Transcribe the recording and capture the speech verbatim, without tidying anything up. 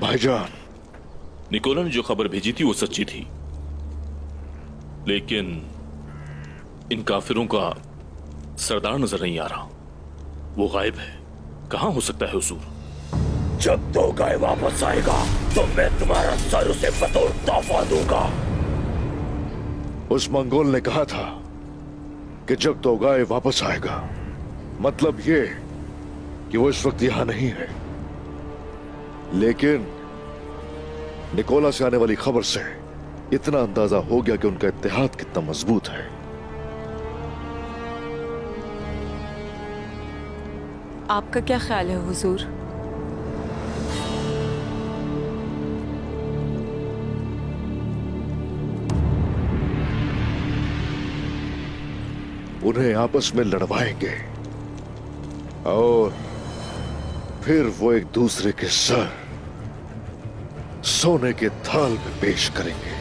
भाईजान, निकोला ने जो खबर भेजी थी वो सच्ची थी, लेकिन इन काफिरों का सरदार नजर नहीं आ रहा। वो गायब है। कहां हो सकता है हुजूर? जब तो गाय वापस आएगा तो मैं तुम्हारा सर उसे बतौर तोहफा दूंगा। उस मंगोल ने कहा था कि जब तो गाय वापस आएगा, मतलब ये कि वो इस वक्त यहां नहीं है। लेकिन निकोला से आने वाली खबर से इतना अंदाजा हो गया कि उनका इत्तेहाद कितना मजबूत है। आपका क्या ख्याल है हुजूर? उन्हें आपस में लड़वाएंगे और फिर वो एक दूसरे के सर सोने के थाल में पेश करेंगे।